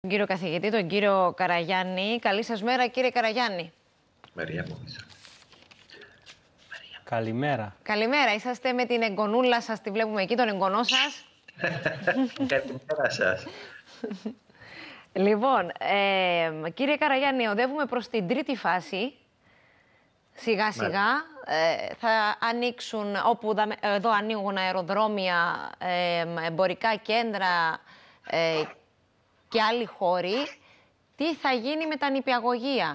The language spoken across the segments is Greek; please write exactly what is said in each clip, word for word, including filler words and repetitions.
Τον κύριο καθηγητή, τον κύριο Καραγιάννη. Καλή σας μέρα, κύριε Καραγιάννη. Μαρία μου. Καλημέρα. Καλημέρα. Είσαστε με την εγγονούλα σας, τη βλέπουμε εκεί, τον εγγονό σας. Καλημέρα σας. Λοιπόν, ε, κύριε Καραγιάννη, οδεύουμε προς την τρίτη φάση. Σιγά σιγά ε, θα ανοίξουν, όπου εδώ ανοίγουν αεροδρόμια, ε, εμπορικά κέντρα ε, και άλλοι χώροι. Τι θα γίνει με τα νηπιαγωγεία?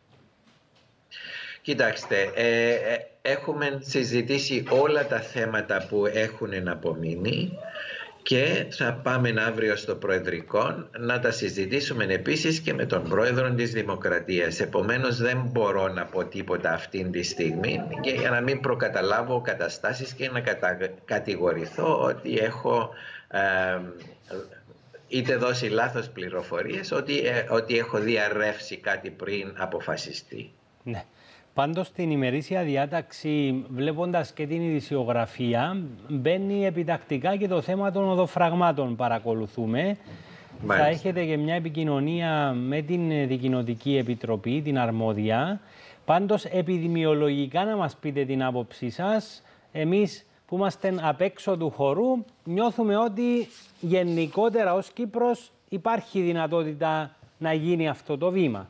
Κοιτάξτε, ε, έχουμε συζητήσει όλα τα θέματα που έχουν απομείνει και θα πάμε αύριο στο Προεδρικό να τα συζητήσουμε επίσης και με τον Πρόεδρο της Δημοκρατίας. Επομένως δεν μπορώ να πω τίποτα αυτή τη στιγμή και για να μην προκαταλάβω καταστάσεις και να κατα... κατηγορηθώ ότι έχω ε, είτε δώσει λάθος πληροφορίες, ότι, ε, ότι έχω διαρρεύσει κάτι πριν αποφασιστεί. Ναι. Πάντως στην ημερήσια διάταξη, βλέποντας και την ειδησιογραφία, μπαίνει επιτακτικά και το θέμα των οδοφραγμάτων, παρακολουθούμε. Μάλιστα. Θα έχετε και μια επικοινωνία με την Δικοινοτική Επιτροπή, την αρμόδια. Πάντως επιδημιολογικά να μας πείτε την άποψή σας. Εμείς που είμαστε απ' έξω του χορού, νιώθουμε ότι γενικότερα ως Κύπρος υπάρχει δυνατότητα να γίνει αυτό το βήμα.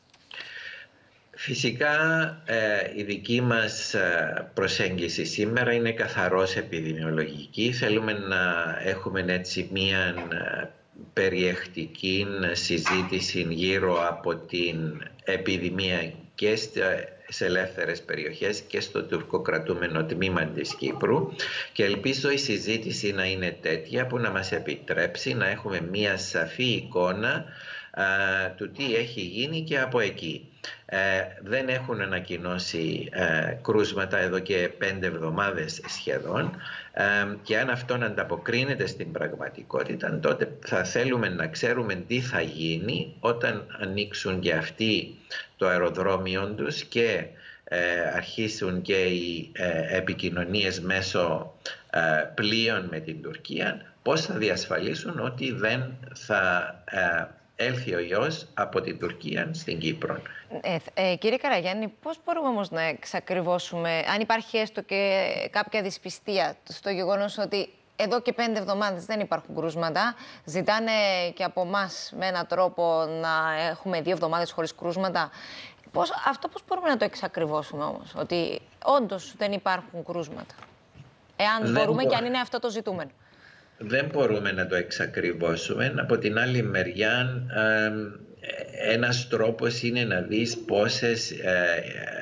Φυσικά ε, η δική μας προσέγγιση σήμερα είναι καθαρώς επιδημιολογική. Θέλουμε να έχουμε έτσι μία περιεκτική συζήτηση γύρω από την επιδημία και σε ελεύθερες περιοχές και στο τουρκοκρατούμενο τμήμα της Κύπρου, και ελπίζω η συζήτηση να είναι τέτοια που να μας επιτρέψει να έχουμε μία σαφή εικόνα α, του τι έχει γίνει και από εκεί. Ε, δεν έχουν ανακοινώσει ε, κρούσματα εδώ και πέντε εβδομάδες σχεδόν, ε, και αν αυτό ανταποκρίνεται στην πραγματικότητα, τότε θα θέλουμε να ξέρουμε τι θα γίνει όταν ανοίξουν και αυτοί το αεροδρόμιο τους και ε, αρχίσουν και οι ε, επικοινωνίες μέσω ε, πλοίων με την Τουρκία, πώς θα διασφαλίσουν ότι δεν θα ε, έλθει ο ιός από την Τουρκία στην Κύπρο. Ε, ε, κύριε Καραγιάννη, πώς μπορούμε όμως να εξακριβώσουμε, αν υπάρχει έστω και κάποια δυσπιστία στο γεγονός ότι εδώ και πέντε εβδομάδες δεν υπάρχουν κρούσματα, ζητάνε και από εμάς με έναν τρόπο να έχουμε δύο εβδομάδες χωρίς κρούσματα. Πώς, αυτό πώς μπορούμε να το εξακριβώσουμε όμως, ότι όντως δεν υπάρχουν κρούσματα, εάν δεν μπορούμε μπο... και αν είναι αυτό το ζητούμενο? Δεν μπορούμε να το εξακριβώσουμε. Από την άλλη μεριά, ε, ένας τρόπος είναι να δεις πόσες, ε,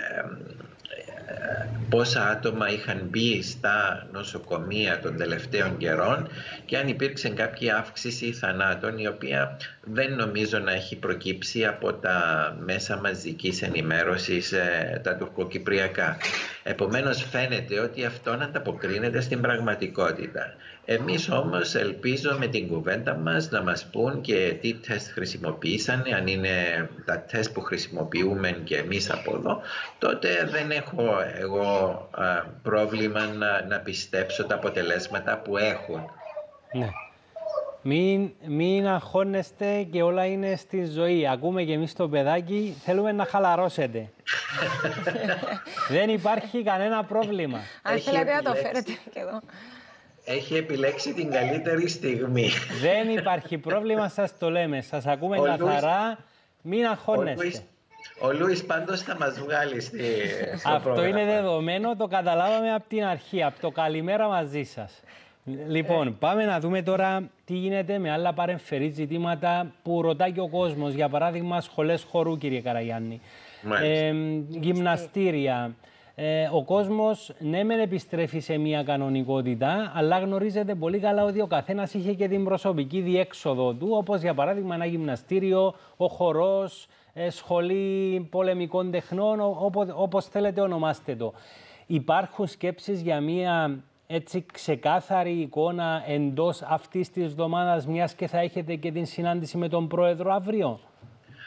ε, πόσα άτομα είχαν μπει στα νοσοκομεία των τελευταίων καιρών και αν υπήρξε κάποια αύξηση θανάτων, η οποία δεν νομίζω να έχει προκύψει από τα μέσα μαζικής ενημέρωσης, ε, τα τουρκοκυπριακά. Επομένως φαίνεται ότι αυτό ανταποκρίνεται στην πραγματικότητα. Εμείς όμως ελπίζω με την κουβέντα μας να μας πούν και τι τεστ χρησιμοποίησαν. Αν είναι τα τεστ που χρησιμοποιούμε και εμείς από εδώ, τότε δεν έχω εγώ α, πρόβλημα να, να πιστέψω τα αποτελέσματα που έχουν. Ναι. Μην, μην αγχώνεστε και όλα είναι στη ζωή. Ακούμε και εμείς το παιδάκι, θέλουμε να χαλαρώσετε. Δεν υπάρχει κανένα πρόβλημα. Αν θέλετε να το φέρετε και εδώ. Έχει επιλέξει την καλύτερη στιγμή. Δεν υπάρχει πρόβλημα, σας το λέμε. Σας ακούμε καθαρά, μην αγχώνεστε. Ο Λούις πάντως θα μας βγάλει στη, στο Αυτό πρόγραμμα. Είναι δεδομένο, το καταλάβαμε από την αρχή, από το καλημέρα μαζί σας. Λοιπόν, ε. πάμε να δούμε τώρα τι γίνεται με άλλα παρεμφερή ζητήματα που ρωτάει και ο κόσμος. Για παράδειγμα, σχολές χορού, κύριε Καραγιάννη. Ε, γυμναστήρια. Ε, ο κόσμος ναι μεν επιστρέφει σε μια κανονικότητα, αλλά γνωρίζετε πολύ καλά ότι ο καθένας είχε και την προσωπική διέξοδο του, όπως για παράδειγμα ένα γυμναστήριο, ο χορός, ε, σχολή πολεμικών τεχνών, όπως, όπως θέλετε ονομάστε το. Υπάρχουν σκέψεις για μια έτσι ξεκάθαρη εικόνα εντός αυτής της εβδομάδας, μιας και θα έχετε και την συνάντηση με τον Πρόεδρο αύριο?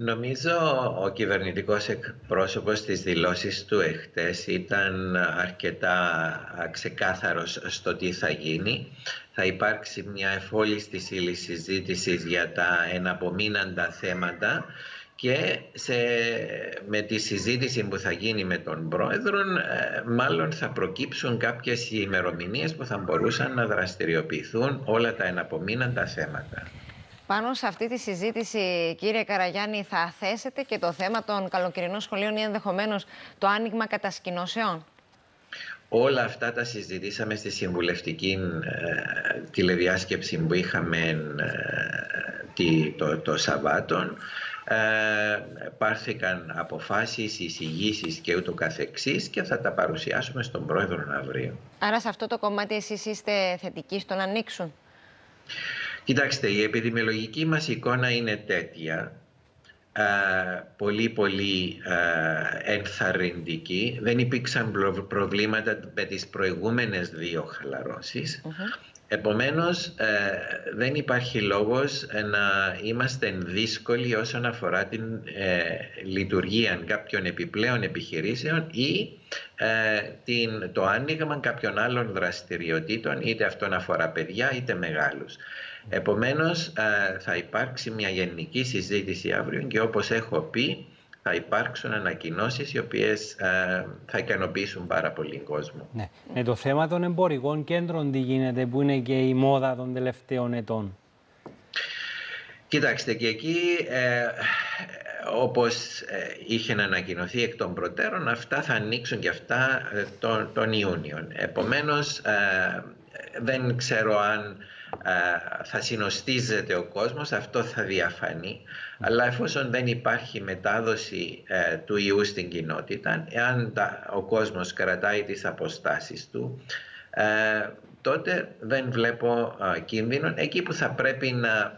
Νομίζω ο κυβερνητικός εκπρόσωπος στις δηλώσεις του εχθές ήταν αρκετά ξεκάθαρος στο τι θα γίνει. Θα υπάρξει μια εφόλιστη συζήτηση για τα εναπομείναντα θέματα και σε, με τη συζήτηση που θα γίνει με τον πρόεδρο μάλλον θα προκύψουν κάποιες ημερομηνίες που θα μπορούσαν να δραστηριοποιηθούν όλα τα εναπομείναντα θέματα. Πάνω σε αυτή τη συζήτηση, κύριε Καραγιάννη, θα θέσετε και το θέμα των καλοκαιρινών σχολείων ή ενδεχομένως το άνοιγμα κατασκηνώσεων? Όλα αυτά τα συζητήσαμε στη συμβουλευτική ε, τηλεδιάσκεψη που είχαμε ε, τη, το, το Σαββάτο. Ε, πάρθηκαν αποφάσεις, εισηγήσεις και ούτω καθεξής και θα τα παρουσιάσουμε στον πρόεδρο αύριο. Άρα σε αυτό το κομμάτι εσείς είστε θετικοί στο να ανοίξουν? Κοιτάξτε, η επιδημιολογική μας εικόνα είναι τέτοια, α, πολύ πολύ α, ενθαρρυντική. Δεν υπήρξαν προβλήματα με τις προηγούμενες δύο χαλαρώσεις. Mm-hmm. Επομένως, ε, δεν υπάρχει λόγος να είμαστε δύσκολοι όσον αφορά την ε, λειτουργία κάποιων επιπλέον επιχειρήσεων ή ε, την, το άνοιγμα κάποιων άλλων δραστηριοτήτων, είτε αυτό αφορά παιδιά είτε μεγάλους. Επομένως, ε, θα υπάρξει μια γενική συζήτηση αύριο και όπως έχω πει, θα υπάρξουν ανακοινώσεις οι οποίες ε, θα ικανοποιήσουν πάρα πολύ κόσμο. Ναι. Με το θέμα των εμπορικών κέντρων τι γίνεται, που είναι και η μόδα των τελευταίων ετών? Κοιτάξτε, και εκεί ε, όπως ε, είχε ανακοινωθεί εκ των προτέρων, αυτά θα ανοίξουν και αυτά ε, τον, τον Ιούνιο. Επομένως, ε, δεν ξέρω αν ε, θα συνοστίζεται ο κόσμος, αυτό θα διαφανεί. Αλλά εφόσον δεν υπάρχει μετάδοση ε, του ιού στην κοινότητα, εάν τα, ο κόσμος κρατάει τις αποστάσεις του, ε, τότε δεν βλέπω ε, κίνδυνο. Εκεί που θα πρέπει να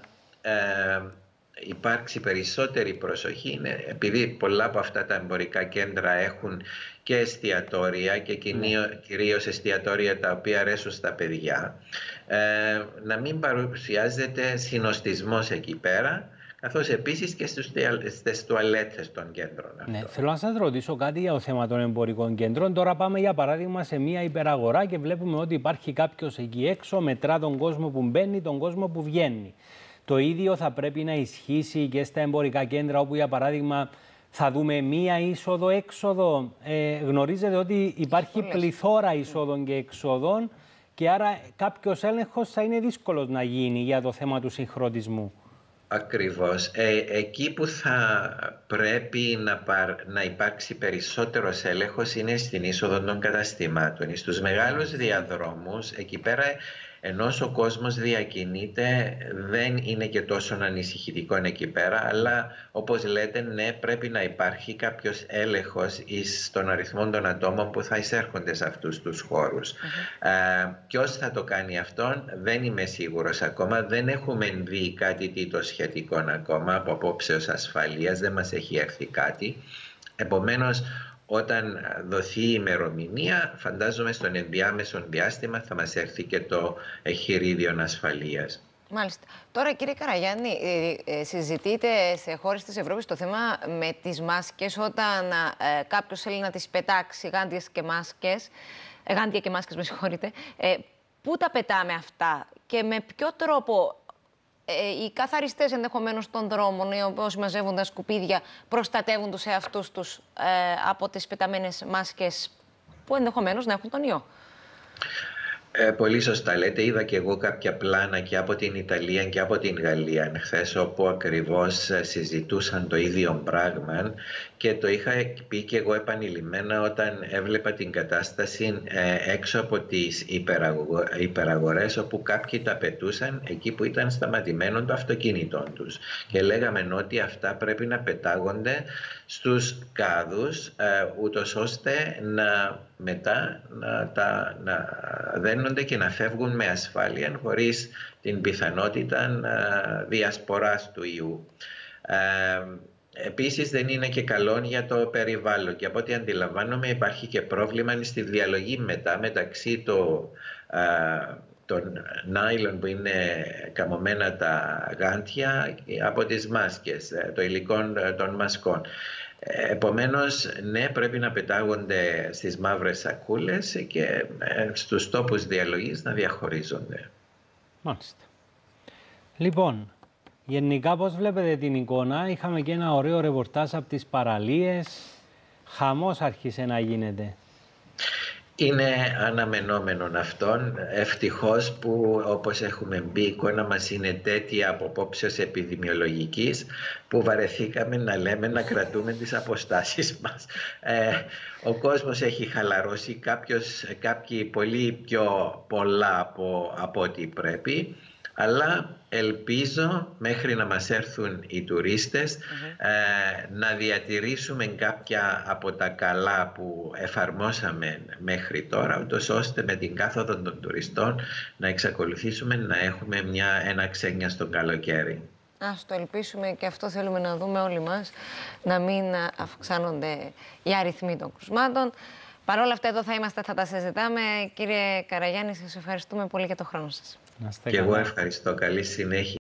ε, υπάρξει περισσότερη προσοχή είναι επειδή πολλά από αυτά τα εμπορικά κέντρα έχουν και εστιατόρια και κυρίως εστιατόρια τα οποία αρέσουν στα παιδιά, ε, να μην παρουσιάζεται συνοστισμός εκεί πέρα, καθώς επίσης και στις τουαλέτες των κέντρων. Ναι, θέλω να σας ρωτήσω κάτι για το θέμα των εμπορικών κέντρων. Τώρα πάμε για παράδειγμα σε μια υπεραγορά και βλέπουμε ότι υπάρχει κάποιος εκεί έξω, μετρά τον κόσμο που μπαίνει, τον κόσμο που βγαίνει. Το ίδιο θα πρέπει να ισχύσει και στα εμπορικά κέντρα, όπου για παράδειγμα θα δούμε μία είσοδο-έξοδο. Ε, γνωρίζετε ότι υπάρχει πληθώρα εισόδων και εξόδων και άρα κάποιος έλεγχος θα είναι δύσκολος να γίνει για το θέμα του συγχρονισμού. Ακριβώς. Ε, εκεί που θα πρέπει να, παρ, να υπάρξει περισσότερος έλεγχος είναι στην είσοδο των καταστημάτων. Στους μεγάλους διαδρόμους, εκεί πέρα, ενώ ο κόσμος διακινείται, δεν είναι και τόσο ανησυχητικό εκεί πέρα, αλλά όπως λέτε, ναι, πρέπει να υπάρχει κάποιος έλεγχος στον αριθμό των ατόμων που θα εισέρχονται σε αυτούς τους χώρους. Mm-hmm. Ε, ποιος θα το κάνει αυτό, δεν είμαι σίγουρος ακόμα. Δεν έχουμε δει κάτι τίτο σχετικό ακόμα από απόψεως ασφαλείας, δεν μας έχει έρθει κάτι. Επομένως, όταν δοθεί η ημερομηνία, φαντάζομαι στον ενδιάμεσο διάστημα θα μας έρθει και το εχειρίδιο ασφαλείας. Μάλιστα. Τώρα, κύριε Καραγιάννη, συζητείτε σε χώρες της Ευρώπης το θέμα με τις μάσκες, όταν ε, κάποιος θέλει να τις πετάξει γάντιες και μάσκες, ε, γάντια και μάσκες, με συγχωρείτε, ε, πού τα πετάμε αυτά και με ποιο τρόπο οι καθαριστές ενδεχομένως των δρόμων, οι οποίοι μαζεύουν τα σκουπίδια, προστατεύουν τους εαυτούς τους ε, από τις πεταμένες μάσκες που ενδεχομένως να έχουν τον ιό? Ε, πολύ σωστά λέτε. Είδα και εγώ κάποια πλάνα και από την Ιταλία και από την Γαλλία χθες, όπου ακριβώς συζητούσαν το ίδιο πράγμα και το είχα πει και εγώ επανειλημμένα όταν έβλεπα την κατάσταση ε, έξω από τις υπεραγο... υπεραγορές, όπου κάποιοι τα πετούσαν εκεί που ήταν σταματημένο το αυτοκίνητό τους και λέγαμε ότι αυτά πρέπει να πετάγονται στους κάδους ε, ούτως ώστε να μετά να, τα, να δένονται και να φεύγουν με ασφάλεια χωρίς την πιθανότητα ε, διασποράς του ιού. Ε, Επίσης δεν είναι και καλό για το περιβάλλον και από ό,τι αντιλαμβάνομαι υπάρχει και πρόβλημα στη διαλογή μετά μεταξύ το, α, τον νάιλον που είναι καμωμένα τα γάντια από τις μάσκες, το υλικό των μασκών. Επομένως, ναι, πρέπει να πετάγονται στις μαύρες σακούλες και στους τόπους διαλογής να διαχωρίζονται. Μάλιστα. Λοιπόν, γενικά πώς βλέπετε την εικόνα? Είχαμε και ένα ωραίο ρεπορτάζ από τις παραλίες. Χαμός άρχισε να γίνεται. Είναι αναμενόμενο αυτόν. Ευτυχώς που, όπως έχουμε μπει, η εικόνα μας είναι τέτοια από απόψεως επιδημιολογικής που βαρεθήκαμε να λέμε να κρατούμε τις αποστάσεις μας. Ε, ο κόσμος έχει χαλαρώσει, κάποιος, κάποιοι πολύ πιο πολλά από, από ό,τι πρέπει. Αλλά ελπίζω μέχρι να μας έρθουν οι τουρίστες mm-hmm. ε, να διατηρήσουμε κάποια από τα καλά που εφαρμόσαμε μέχρι τώρα, ούτως ώστε με την κάθοδο των τουριστών να εξακολουθήσουμε να έχουμε μια, ένα ξένιαστο καλοκαίρι. Ας το ελπίσουμε και αυτό θέλουμε να δούμε όλοι μας, να μην αυξάνονται οι αριθμοί των κρουσμάτων. Παρ' όλα αυτά εδώ θα είμαστε, θα τα συζητάμε. Κύριε Καραγιάννη, σας ευχαριστούμε πολύ για το χρόνο σας. Και εγώ ευχαριστώ. Καλή συνέχεια.